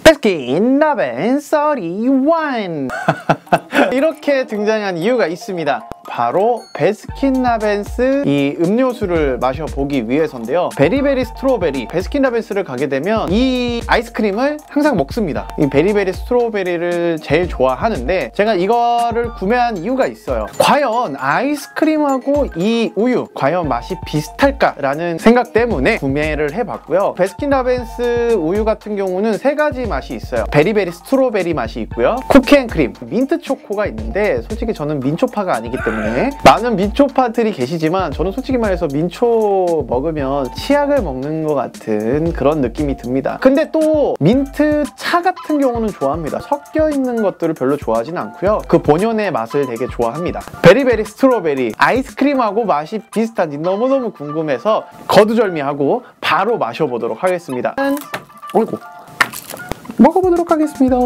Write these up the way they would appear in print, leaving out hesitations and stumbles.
베스킨라빈스 31 이렇게 등장한 이유가 있습니다. 바로 베스킨라빈스 이 음료수를 마셔보기 위해서인데요. 베리베리 스트로베리, 베스킨라빈스를 가게 되면 이 아이스크림을 항상 먹습니다. 이 베리베리 스트로베리를 제일 좋아하는데 제가 이거를 구매한 이유가 있어요. 과연 아이스크림하고 이 우유 과연 맛이 비슷할까? 라는 생각 때문에 구매를 해봤고요. 베스킨라빈스 우유 같은 경우는 세 가지 맛이 있어요. 베리베리 스트로베리 맛이 있고요, 쿠키앤크림, 민트 초코가 있는데 솔직히 저는 민초파가 아니기 때문에 많은 민초파들이 계시지만 저는 솔직히 말해서 민초 먹으면 치약을 먹는 것 같은 그런 느낌이 듭니다. 근데 또 민트 차 같은 경우는 좋아합니다. 섞여 있는 것들을 별로 좋아하진 않고요. 그 본연의 맛을 되게 좋아합니다. 베리베리 스트로베리 아이스크림하고 맛이 비슷한지 너무너무 궁금해서 거두절미하고 바로 마셔보도록 하겠습니다. 어이구, 먹어보도록 하겠습니다.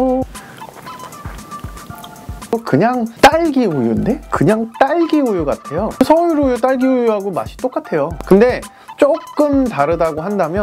그냥 딸기 우유인데? 그냥 딸기 우유 같아요. 서울 우유, 딸기 우유하고 맛이 똑같아요. 근데 조금 다르다고 한다면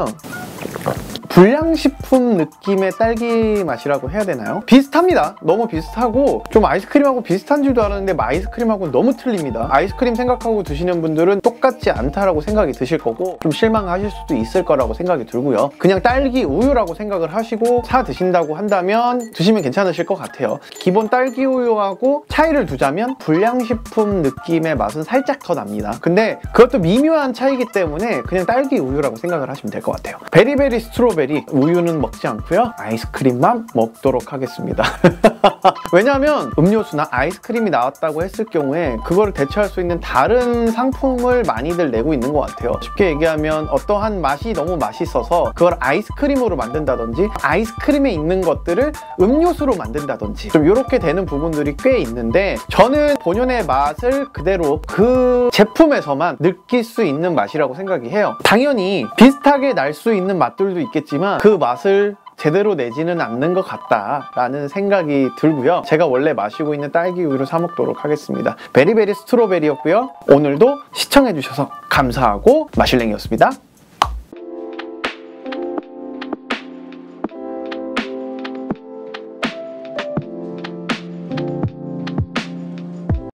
불량식품 느낌의 딸기 맛이라고 해야 되나요? 비슷합니다. 너무 비슷하고 좀 아이스크림하고 비슷한 줄도 알았는데 아이스크림하고는 너무 틀립니다. 아이스크림 생각하고 드시는 분들은 똑같지 않다라고 생각이 드실 거고 좀 실망하실 수도 있을 거라고 생각이 들고요. 그냥 딸기 우유라고 생각을 하시고 사 드신다고 한다면 드시면 괜찮으실 것 같아요. 기본 딸기 우유하고 차이를 두자면 불량식품 느낌의 맛은 살짝 더 납니다. 근데 그것도 미묘한 차이기 때문에 그냥 딸기 우유라고 생각을 하시면 될 것 같아요. 베리베리 스트로베리 우유는 먹지 않고요, 아이스크림만 먹도록 하겠습니다. 왜냐하면 음료수나 아이스크림이 나왔다고 했을 경우에 그거를 대체할 수 있는 다른 상품을 많이들 내고 있는 것 같아요. 쉽게 얘기하면 어떠한 맛이 너무 맛있어서 그걸 아이스크림으로 만든다든지 아이스크림에 있는 것들을 음료수로 만든다든지 좀 이렇게 되는 부분들이 꽤 있는데 저는 본연의 맛을 그대로 그 제품에서만 느낄 수 있는 맛이라고 생각이 해요. 당연히 비슷하게 날 수 있는 맛들도 있겠지만 그 맛을 제대로 내지는 않는 것 같다라는 생각이 들고요. 제가 원래 마시고 있는 딸기 우유를 사 먹도록 하겠습니다. 베리베리 스트로베리였고요. 오늘도 시청해주셔서 감사하고 마실랭이였습니다.